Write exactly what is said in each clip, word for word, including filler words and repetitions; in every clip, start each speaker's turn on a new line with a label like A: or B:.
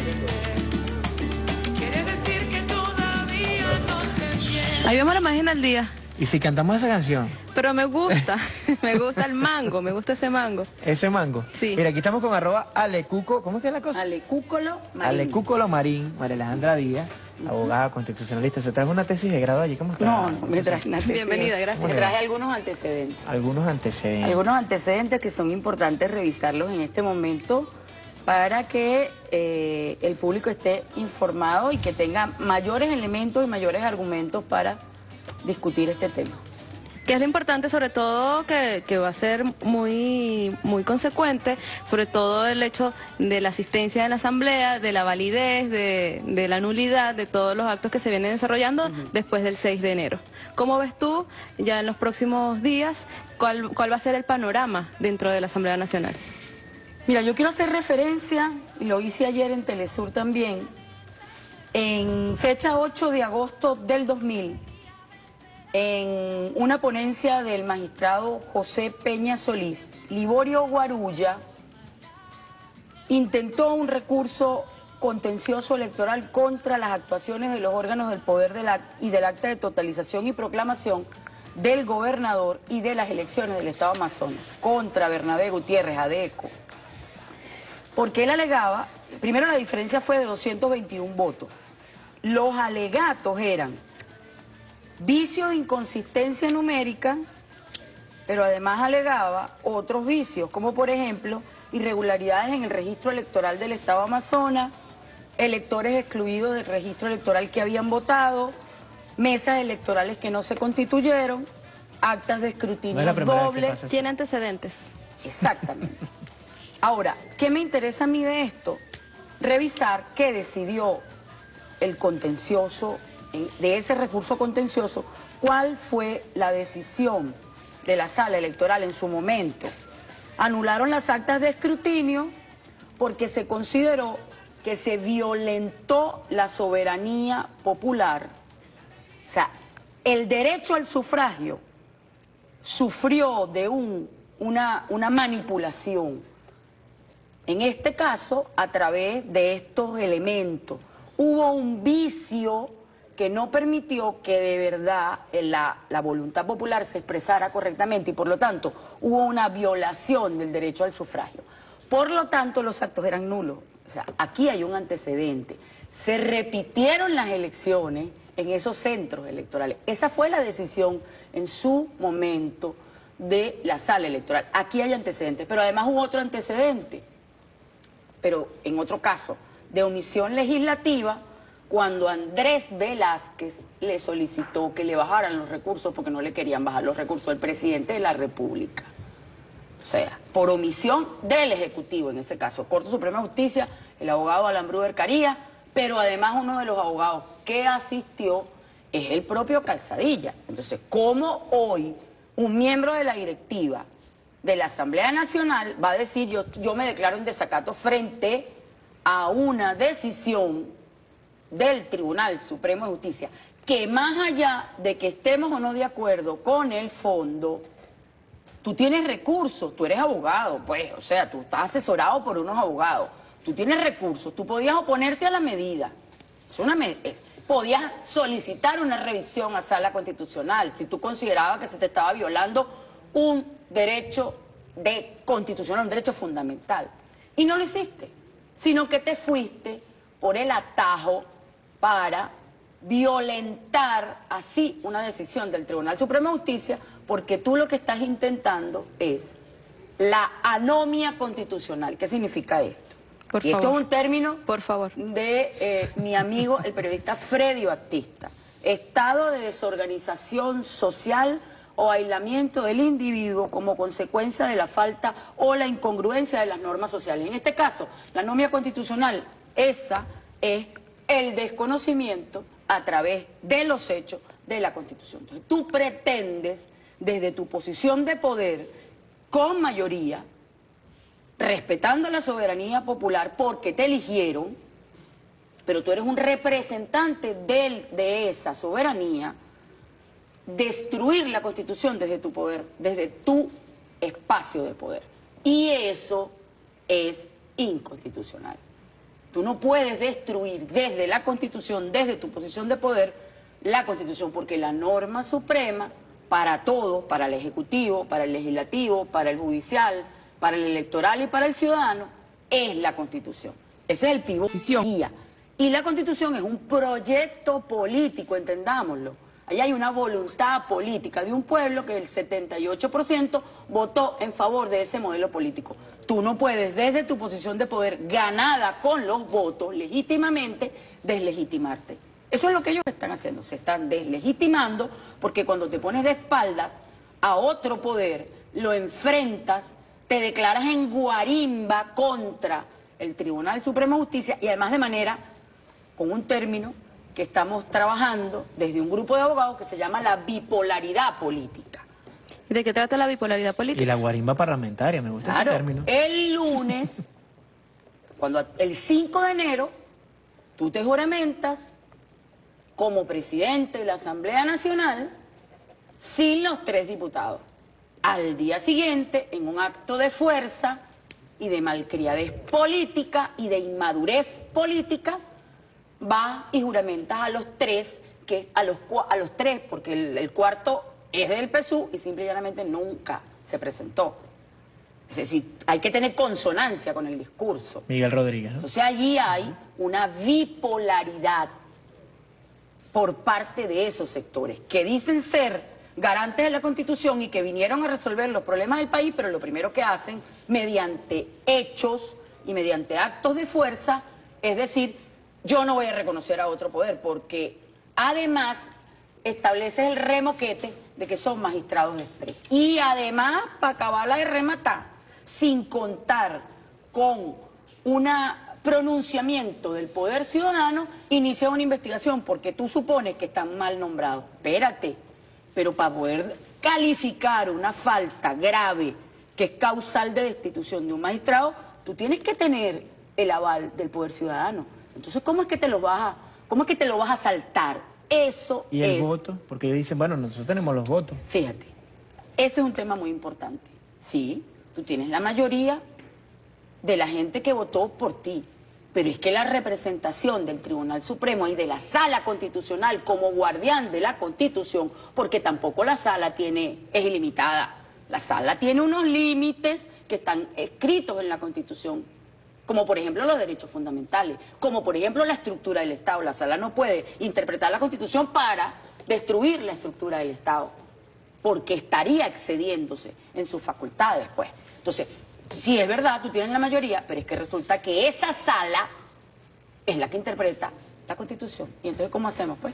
A: Quiere decir que todavía no sé bien.
B: Ahí vemos la imagen al día.
C: ¿Y si cantamos esa canción?
B: Pero me gusta, me gusta el mango, me gusta ese mango.
C: ¿Ese mango?
B: Sí.
C: Mira, aquí estamos con arroba Alecuco, ¿cómo es que es la cosa?
D: Alecúcolo Marín.
C: Alecúcolo Marín, María Alejandra Díaz, abogada constitucionalista. ¿Se trajo una tesis de grado allí? ¿Cómo está?
D: No, no me traje nada.
B: Bienvenida, gracias.
D: Me traje algunos antecedentes.
C: Algunos antecedentes.
D: Algunos antecedentes que son importantes revisarlos en este momento para que eh, el público esté informado y que tenga mayores elementos y mayores argumentos para discutir este tema.
B: Que es lo importante, sobre todo, que, que va a ser muy, muy consecuente, sobre todo el hecho de la asistencia en la asamblea, de la validez, de, de la nulidad de todos los actos que se vienen desarrollando uh-huh. después del seis de enero. ¿Cómo ves tú, ya en los próximos días, cuál, cuál va a ser el panorama dentro de la Asamblea Nacional?
D: Mira, yo quiero hacer referencia, y lo hice ayer en Telesur también, en fecha ocho de agosto del dos mil, en una ponencia del magistrado José Peña Solís, Liborio Guarulla intentó un recurso contencioso electoral contra las actuaciones de los órganos del poder del act y del acta de totalización y proclamación del gobernador y de las elecciones del Estado Amazonas, contra Bernabé Gutiérrez, ADECO. Porque él alegaba, primero la diferencia fue de doscientos veintiún votos, los alegatos eran vicio de inconsistencia numérica, pero además alegaba otros vicios, como por ejemplo irregularidades en el registro electoral del Estado Amazonas, electores excluidos del registro electoral que habían votado, mesas electorales que no se constituyeron, actas de escrutinio
C: no
D: doble.
B: Tiene antecedentes.
D: Exactamente. Ahora, ¿qué me interesa a mí de esto? Revisar qué decidió el contencioso, de ese recurso contencioso, cuál fue la decisión de la sala electoral en su momento. Anularon las actas de escrutinio porque se consideró que se violentó la soberanía popular. O sea, el derecho al sufragio sufrió de un, una, una manipulación. En este caso, a través de estos elementos. Hubo un vicio que no permitió que de verdad la, la voluntad popular se expresara correctamente y por lo tanto hubo una violación del derecho al sufragio. Por lo tanto los actos eran nulos. O sea, aquí hay un antecedente. Se repitieron las elecciones en esos centros electorales. Esa fue la decisión en su momento de la sala electoral. Aquí hay antecedentes, pero además hubo otro antecedente, pero en otro caso, de omisión legislativa, cuando Andrés Velázquez le solicitó que le bajaran los recursos porque no le querían bajar los recursos del presidente de la República. O sea, por omisión del Ejecutivo, en ese caso, Corte Suprema de Justicia, el abogado Alan Bruder Caría, pero además uno de los abogados que asistió es el propio Calzadilla. Entonces, ¿cómo hoy un miembro de la directiva de la Asamblea Nacional va a decir yo, yo me declaro en desacato frente a una decisión del Tribunal Supremo de Justicia, que más allá de que estemos o no de acuerdo con el fondo, tú tienes recursos, tú eres abogado, pues, o sea, tú estás asesorado por unos abogados, tú tienes recursos, tú podías oponerte a la medida, es una med eh, podías solicitar una revisión a sala constitucional si tú considerabas que se te estaba violando un derecho de constitucional, un derecho fundamental, y no lo hiciste, sino que te fuiste por el atajo para violentar así una decisión del Tribunal Supremo de Justicia, porque tú lo que estás intentando es la anomia constitucional. ¿Qué significa esto?
B: Por
D: y
B: favor.
D: esto es un término
B: Por favor.
D: de eh, mi amigo, el periodista Freddy Batista. Estado de desorganización social o aislamiento del individuo como consecuencia de la falta o la incongruencia de las normas sociales. En este caso, la anomia constitucional, esa es el desconocimiento a través de los hechos de la Constitución. Entonces, tú pretendes, desde tu posición de poder, con mayoría, respetando la soberanía popular porque te eligieron, pero tú eres un representante del, de esa soberanía, destruir la Constitución desde tu poder, desde tu espacio de poder. Y eso es inconstitucional. Tú no puedes destruir desde la Constitución, desde tu posición de poder, la Constitución, porque la norma suprema para todos, para el Ejecutivo, para el Legislativo, para el Judicial, para el Electoral y para el ciudadano, es la Constitución. Ese es el pivote. Y la Constitución es un proyecto político, entendámoslo. Ahí hay una voluntad política de un pueblo que el setenta y ocho por ciento votó en favor de ese modelo político. Tú no puedes, desde tu posición de poder ganada con los votos, legítimamente, deslegitimarte. Eso es lo que ellos están haciendo, se están deslegitimando, porque cuando te pones de espaldas a otro poder, lo enfrentas, te declaras en guarimba contra el Tribunal Supremo de Justicia y además de manera, con un término que estamos trabajando desde un grupo de abogados que se llama la bipolaridad política.
B: ¿Y de qué trata la bipolaridad política?
C: Y la guarimba parlamentaria, me gusta
D: Claro,
C: ese término.
D: el lunes, cuando el cinco de enero, tú te juramentas como presidente de la Asamblea Nacional sin los tres diputados. Al día siguiente, en un acto de fuerza y de malcriadez política y de inmadurez política, vas y juramentas a los tres, que a los, a los tres, porque el, el cuarto es del P S U y simple y llanamente nunca se presentó. Es decir, hay que tener consonancia con el discurso.
C: Miguel Rodríguez, ¿no?
D: Entonces allí hay una bipolaridad por parte de esos sectores que dicen ser garantes de la Constitución y que vinieron a resolver los problemas del país, pero lo primero que hacen, mediante hechos y mediante actos de fuerza, es decir, yo no voy a reconocer a otro poder, porque además estableces el remoquete de que son magistrados de express. Y además, para acabarla de rematar, sin contar con un pronunciamiento del poder ciudadano, inicia una investigación, porque tú supones que están mal nombrados. Espérate, pero para poder calificar una falta grave que es causal de destitución de un magistrado, tú tienes que tener el aval del poder ciudadano. Entonces, ¿cómo es que te lo vas a, cómo es que te lo vas a saltar? Eso
C: ¿Y el
D: es...
C: voto? Porque ellos dicen, bueno, nosotros tenemos los votos.
D: Fíjate, ese es un tema muy importante. Sí, tú tienes la mayoría de la gente que votó por ti, pero es que la representación del Tribunal Supremo y de la Sala Constitucional como guardián de la Constitución, porque tampoco la Sala tiene, es ilimitada, la Sala tiene unos límites que están escritos en la Constitución, como por ejemplo los derechos fundamentales, como por ejemplo la estructura del Estado. La Sala no puede interpretar la Constitución para destruir la estructura del Estado, porque estaría excediéndose en sus facultades, pues. Entonces, sí es verdad, tú tienes la mayoría, pero es que resulta que esa Sala es la que interpreta la Constitución. ¿Y entonces cómo hacemos, pues?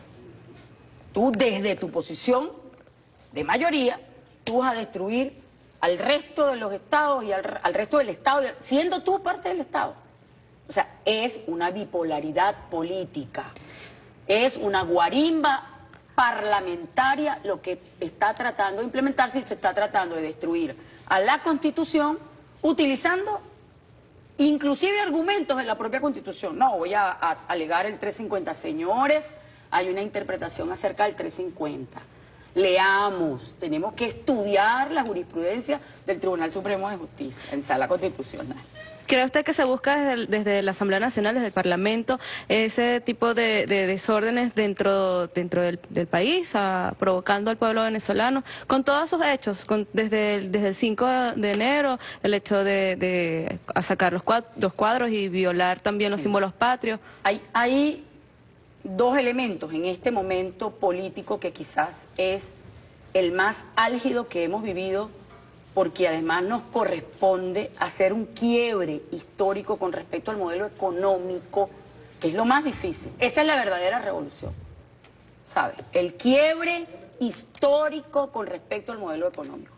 D: Tú desde tu posición de mayoría, tú vas a destruir al resto de los estados y al, al resto del Estado, siendo tú parte del Estado. O sea, es una bipolaridad política, es una guarimba parlamentaria lo que está tratando de implementarse y se está tratando de destruir a la Constitución utilizando inclusive argumentos de la propia Constitución. No, voy a, a alegar el trescientos cincuenta. Señores, hay una interpretación acerca del trescientos cincuenta. Leamos, tenemos que estudiar la jurisprudencia del Tribunal Supremo de Justicia en sala constitucional.
B: ¿Cree usted que se busca desde, el- desde la Asamblea Nacional, desde el Parlamento, ese tipo de, de desórdenes dentro, dentro del, del país, a- provocando al pueblo venezolano, con todos sus hechos, con, desde, el, desde el cinco de enero, el hecho de, de a sacar los cuadros, los cuadros y violar también los símbolos patrios?
D: Hay, hay dos elementos en este momento político que quizás es el más álgido que hemos vivido, porque además nos corresponde hacer un quiebre histórico con respecto al modelo económico, que es lo más difícil. Esa es la verdadera revolución, ¿sabes? El quiebre histórico con respecto al modelo económico.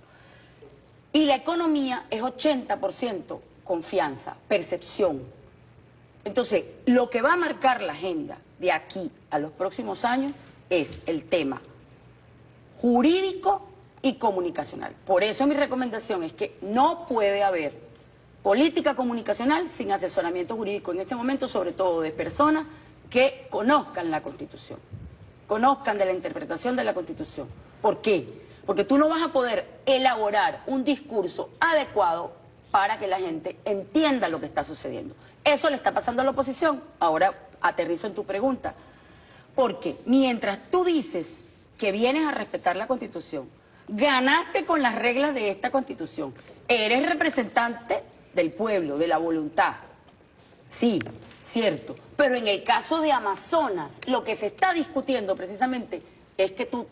D: Y la economía es ochenta por ciento confianza, percepción. Entonces, lo que va a marcar la agenda de aquí a los próximos años es el tema jurídico y comunicacional. Por eso mi recomendación es que no puede haber política comunicacional sin asesoramiento jurídico en este momento, sobre todo de personas que conozcan la Constitución, conozcan de la interpretación de la Constitución. ¿Por qué? Porque tú no vas a poder elaborar un discurso adecuado para que la gente entienda lo que está sucediendo. Eso le está pasando a la oposición. Ahora aterrizo en tu pregunta. Porque mientras tú dices que vienes a respetar la Constitución, ganaste con las reglas de esta Constitución, eres representante del pueblo, de la voluntad. Sí, cierto. Pero en el caso de Amazonas, lo que se está discutiendo precisamente es que tú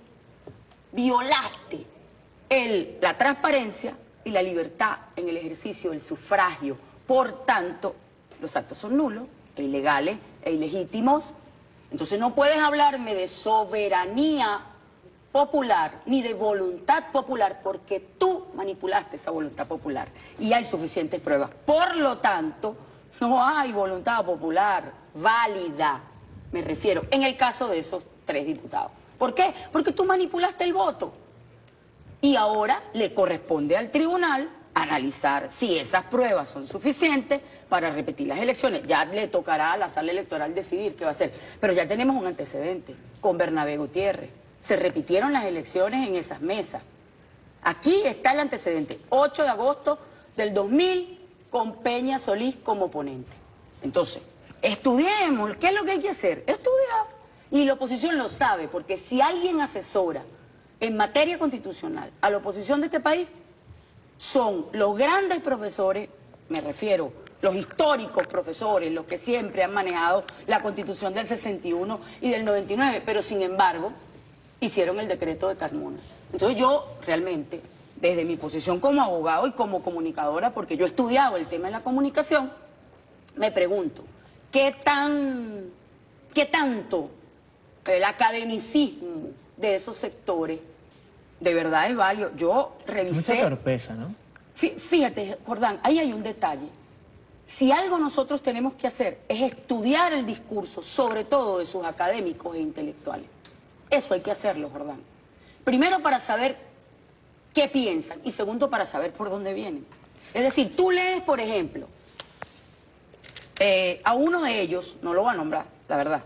D: violaste el, la transparencia y la libertad en el ejercicio del sufragio. Por tanto, los actos son nulos, e ilegales e ilegítimos. Entonces no puedes hablarme de soberanía popular ni de voluntad popular porque tú manipulaste esa voluntad popular y hay suficientes pruebas. Por lo tanto, no hay voluntad popular válida, me refiero, en el caso de esos tres diputados. ¿Por qué? Porque tú manipulaste el voto. Y ahora le corresponde al tribunal analizar si esas pruebas son suficientes para repetir las elecciones. Ya le tocará a la sala electoral decidir qué va a hacer. Pero ya tenemos un antecedente con Bernabé Gutiérrez. Se repitieron las elecciones en esas mesas. Aquí está el antecedente. ocho de agosto del dos mil con Peña Solís como ponente. Entonces, estudiemos. ¿Qué es lo que hay que hacer? Estudiar. Y la oposición lo sabe, porque si alguien asesora en materia constitucional a la oposición de este país, son los grandes profesores, me refiero, los históricos profesores, los que siempre han manejado la Constitución del sesenta y uno y del noventa y nueve, pero sin embargo, hicieron el decreto de Carmona. Entonces yo realmente, desde mi posición como abogado y como comunicadora, porque yo he estudiado el tema de la comunicación, me pregunto, ¿qué tan, qué tanto el academicismo de esos sectores de verdad es válido? Yo revisé...
C: Mucha torpeza, ¿no?
D: Fíjate, Jordán, ahí hay un detalle. Si algo nosotros tenemos que hacer es estudiar el discurso, sobre todo de sus académicos e intelectuales. Eso hay que hacerlo, Jordán. Primero para saber qué piensan y segundo para saber por dónde vienen. Es decir, tú lees, por ejemplo, eh, a uno de ellos, no lo voy a nombrar, la verdad,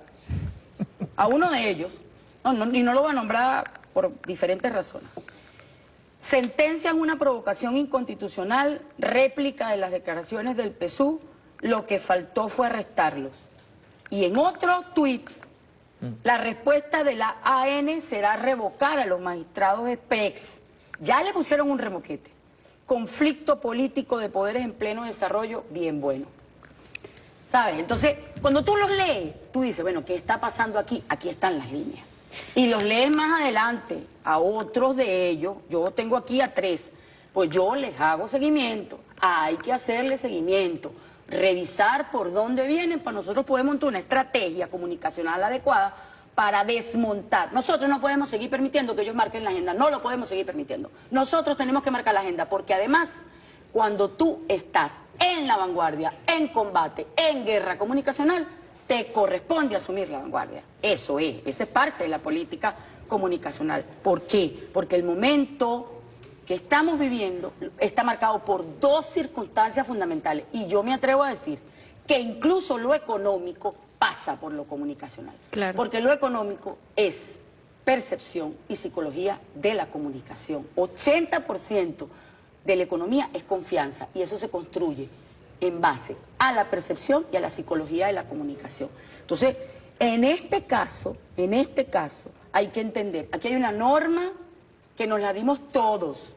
D: a uno de ellos, no, no, y no lo voy a nombrar por diferentes razones, sentencian una provocación inconstitucional, réplica de las declaraciones del P S U, lo que faltó fue arrestarlos. Y en otro tuit, la respuesta de la A N será revocar a los magistrados de P E X. Ya le pusieron un remoquete. Conflicto político de poderes en pleno desarrollo, bien bueno. ¿Sabes? Entonces, cuando tú los lees, tú dices, bueno, ¿qué está pasando aquí? Aquí están las líneas. Y los lees más adelante a otros de ellos, yo tengo aquí a tres, pues yo les hago seguimiento, hay que hacerle seguimiento, revisar por dónde vienen para nosotros poder montar una estrategia comunicacional adecuada para desmontar. Nosotros no podemos seguir permitiendo que ellos marquen la agenda, no lo podemos seguir permitiendo. Nosotros tenemos que marcar la agenda porque además, cuando tú estás en la vanguardia, en combate, en guerra comunicacional, te corresponde asumir la vanguardia. Eso es, esa es parte de la política comunicacional. ¿Por qué? Porque el momento que estamos viviendo está marcado por dos circunstancias fundamentales. Y yo me atrevo a decir que incluso lo económico pasa por lo comunicacional.
B: Claro.
D: Porque lo económico es percepción y psicología de la comunicación. ochenta por ciento de la economía es confianza y eso se construye en base a la percepción y a la psicología de la comunicación. Entonces, en este caso, en este caso, hay que entender, aquí hay una norma que nos la dimos todos,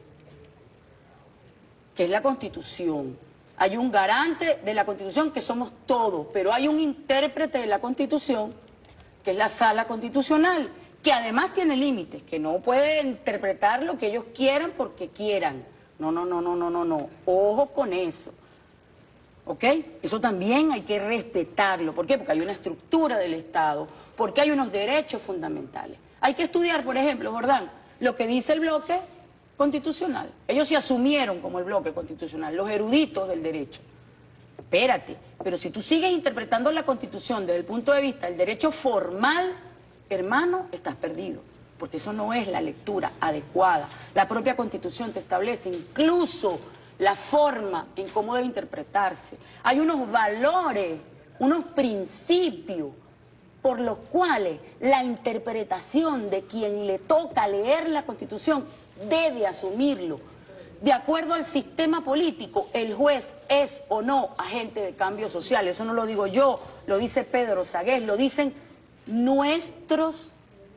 D: que es la Constitución. Hay un garante de la Constitución que somos todos, pero hay un intérprete de la Constitución, que es la Sala Constitucional, que además tiene límites, que no puede interpretar lo que ellos quieran porque quieran. No, no, no, no, no, no, no. Ojo con eso. ¿Ok? Eso también hay que respetarlo. ¿Por qué? Porque hay una estructura del Estado, porque hay unos derechos fundamentales. Hay que estudiar, por ejemplo, Jordán, lo que dice el bloque constitucional. Ellos se asumieron como el bloque constitucional, los eruditos del derecho. Espérate, pero si tú sigues interpretando la Constitución desde el punto de vista del derecho formal, hermano, estás perdido, porque eso no es la lectura adecuada. La propia Constitución te establece incluso la forma en cómo debe interpretarse. Hay unos valores, unos principios por los cuales la interpretación de quien le toca leer la Constitución debe asumirlo, De acuerdo al sistema político, el juez es o no agente de cambio social. Eso no lo digo yo, lo dice Pedro Sagués, lo dicen nuestros,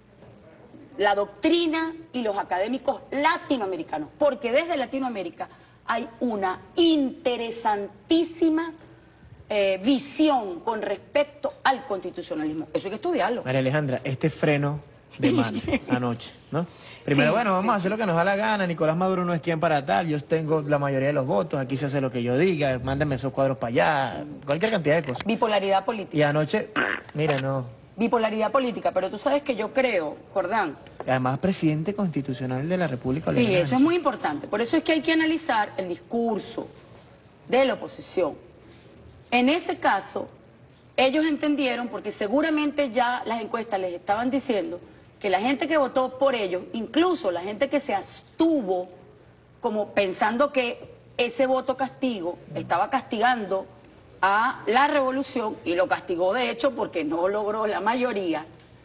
D: la doctrina y los académicos latinoamericanos. Porque desde Latinoamérica hay una interesantísima eh, visión con respecto al constitucionalismo. Eso hay que estudiarlo.
C: María Alejandra, este freno de mano anoche, ¿no? Primero,
D: Sí,
C: bueno, vamos
D: sí.
C: a hacer lo que nos da la gana, Nicolás Maduro no es quien para tal, yo tengo la mayoría de los votos, aquí se hace lo que yo diga, mándenme esos cuadros para allá, cualquier cantidad de cosas.
D: Bipolaridad política.
C: Y anoche, mira, no,
D: Bipolaridad política, pero tú sabes que yo creo, Jordán,
C: además presidente constitucional de la República.
D: sí,
C: Bolivariana.
D: eso es muy importante. Por eso es que hay que analizar el discurso de la oposición. En ese caso, ellos entendieron, porque seguramente ya las encuestas les estaban diciendo que la gente que votó por ellos, incluso la gente que se abstuvo, como pensando que ese voto castigo estaba castigando a la revolución, y lo castigó de hecho porque no logró la mayoría,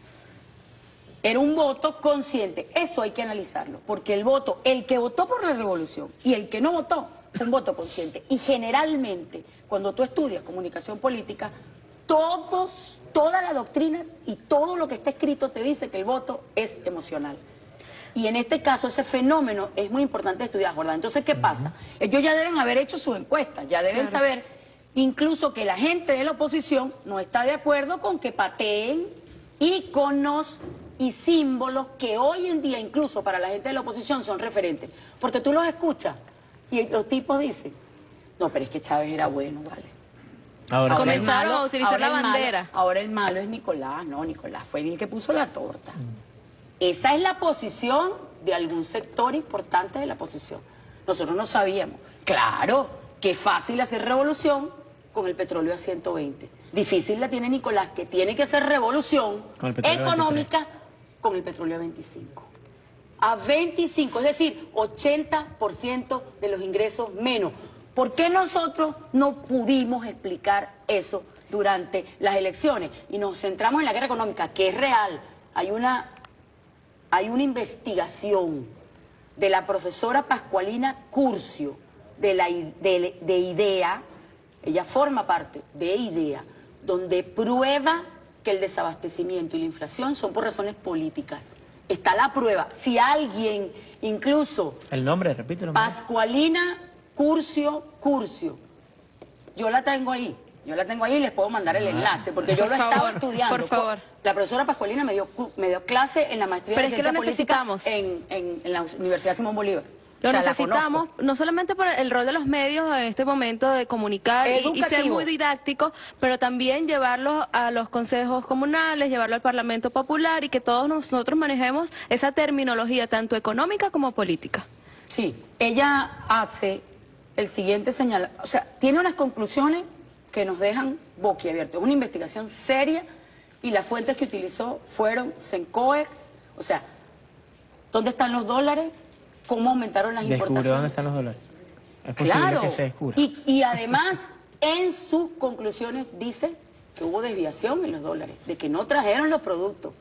D: era un voto consciente. Eso hay que analizarlo, porque el voto, el que votó por la revolución y el que no votó, fue un voto consciente. Y generalmente, cuando tú estudias comunicación política, todos, toda la doctrina y todo lo que está escrito te dice que el voto es emocional. Y en este caso ese fenómeno es muy importante estudiar, Jordán. Entonces, ¿qué pasa? Ellos ya deben haber hecho su encuesta, ya deben
B: Claro.
D: saber incluso que la gente de la oposición no está de acuerdo con que pateen íconos y símbolos que hoy en día incluso para la gente de la oposición son referentes. Porque tú los escuchas y los tipos dicen, no, pero es que Chávez era bueno, vale.
C: Ahora,
D: Ahora el
B: Comenzaron a utilizar
D: ahora
B: la
D: el malo-
B: bandera.
D: ahora el malo es Nicolás, no, Nicolás fue el que puso la torta. Esa es la posición de algún sector importante de la oposición. Nosotros no sabíamos. Claro, que fácil hacer revolución con el petróleo a ciento veinte. Difícil la tiene Nicolás, que tiene que hacer revolución
C: Con el petróleo a
D: económica con el petróleo a veinticinco. A veinticinco, es decir, ochenta por ciento de los ingresos menos. ¿Por qué nosotros no pudimos explicar eso durante las elecciones? Y nos centramos en la guerra económica, que es real. Hay una, hay una investigación de la profesora Pascualina Curcio, de, la, I- de, de IDEA, ella forma parte de IDEA, donde prueba que el desabastecimiento y la inflación son por razones políticas. Está la prueba. Si alguien, incluso
C: el nombre, repítelo.
D: Pascualina Curcio Curcio, yo la tengo ahí, yo la tengo ahí y les puedo mandar el enlace, porque yo
B: Por
D: lo he estado
B: favor,
D: estudiando.
B: por favor.
D: La profesora Pascualina me dio, cu- me dio clase en la maestría
B: Pero
D: de
B: es que lo
D: Ciencia Política
B: necesitamos.
D: en, en, en la Universidad Simón Bolívar.
B: Lo
D: O sea, la
B: necesitamos,
D: conozco.
B: no solamente por el rol de los medios en este momento de comunicar y, y ser
D: Educativo.
B: muy didácticos, pero también llevarlo a los consejos comunales, llevarlo al Parlamento Popular y que todos nosotros manejemos esa terminología tanto económica como política.
D: Sí, ella hace el siguiente señal, o sea, tiene unas conclusiones que nos dejan boquiabiertos. Es una investigación seria y las fuentes que utilizó fueron Sencoex, o sea, ¿dónde están los dólares? ¿Cómo aumentaron las
C: Descubrió
D: importaciones?
C: dónde están los dólares. Es posible
D: Claro,
C: que se descubra.
D: y, y además en sus conclusiones dice que hubo desviación en los dólares, de que no trajeron los productos.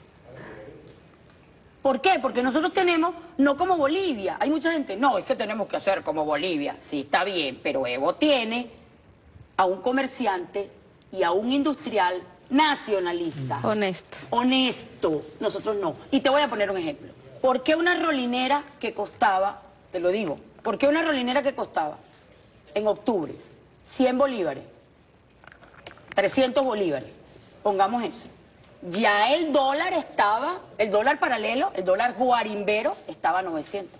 D: ¿Por qué? Porque nosotros tenemos, no como Bolivia, hay mucha gente, no, es que tenemos que hacer como Bolivia, sí está bien, pero Evo tiene a un comerciante y a un industrial nacionalista.
B: Honesto.
D: Honesto, nosotros no. Y te voy a poner un ejemplo. ¿Por qué una rolinera que costaba, te lo digo, por qué una rolinera que costaba en octubre cien bolívares, trescientos bolívares, pongamos eso, ya el dólar estaba, el dólar paralelo, el dólar guarimbero estaba a novecientos?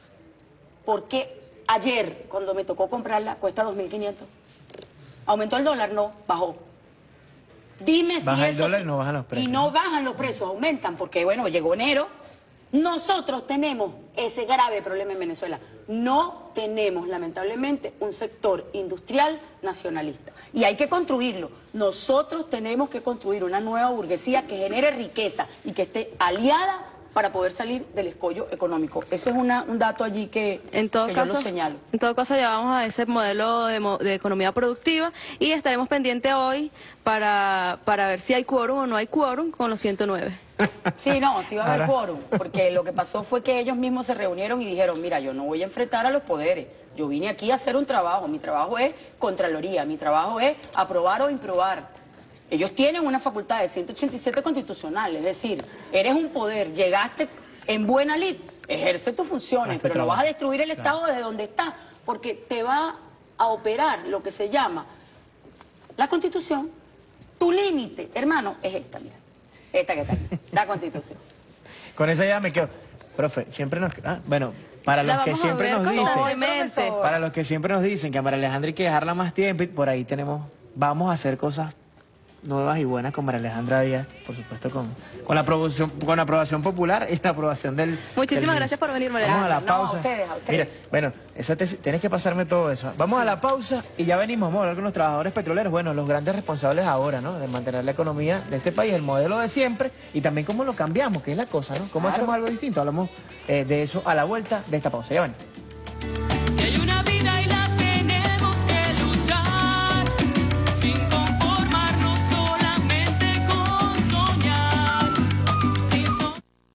D: ¿Por qué ayer, cuando me tocó comprarla, cuesta dos mil quinientos? ¿Aumentó el dólar? No, bajó. Dime si
C: Baja el
D: eso...
C: dólar y no bajan los precios.
D: Y no bajan los precios, aumentan, porque bueno, llegó enero. Nosotros tenemos ese grave problema en Venezuela. No tenemos, lamentablemente, un sector industrial nacionalista. Y hay que construirlo. Nosotros tenemos que construir una nueva burguesía que genere riqueza y que esté aliada para poder salir del escollo económico. Ese es una, un dato allí que,
B: En todo
D: que
B: caso,
D: yo lo señalo.
B: en todo caso, ya vamos a ese modelo de, mo- de economía productiva y estaremos pendientes hoy para, para ver si hay quórum o no hay quórum con los ciento nueve.
D: Sí, no, sí va a haber
C: Ahora-
D: quórum, porque lo que pasó fue que ellos mismos se reunieron y dijeron, mira, yo no voy a enfrentar a los poderes, yo vine aquí a hacer un trabajo, mi trabajo es Contraloría, mi trabajo es aprobar o improbar. Ellos tienen una facultad de ciento ochenta y siete constitucional, es decir, eres un poder, llegaste en buena lid, ejerce tus funciones,
C: Haz tu
D: pero no vas a
C: trabajo.
D: destruir el Estado desde donde está, porque te va a operar lo que se llama la Constitución. Tu límite, hermano, es esta, mira, esta que está aquí, la Constitución.
C: Con esa ya me quedo. Profe, siempre nos... Ah, bueno, para
B: La
C: los que
B: vamos a
C: siempre
B: ver
C: nos dicen...
B: constantemente.
D: profesor.
C: Para los que siempre nos dicen que a María Alejandra hay que dejarla más tiempo, y por ahí tenemos... Vamos a hacer cosas nuevas y buenas con María Alejandra Díaz, por supuesto, con, con la aprobación, con la aprobación popular y la aprobación del...
B: Muchísimas
C: del-
B: gracias por venir, María
C: Vamos a la
D: Gracias. No, a
C: pausa.
D: ustedes, a ustedes.
C: Mira, bueno, esa te- tienes que pasarme todo eso. Vamos a la pausa y ya venimos. Vamos a hablar con los trabajadores petroleros, bueno, los grandes responsables ahora, ¿no? De mantener la economía de este país, el modelo de siempre, y también cómo lo cambiamos, que es la cosa, ¿no? Cómo
D: Claro.
C: hacemos algo distinto. Hablamos eh, de eso a la vuelta de esta pausa. Ya ven.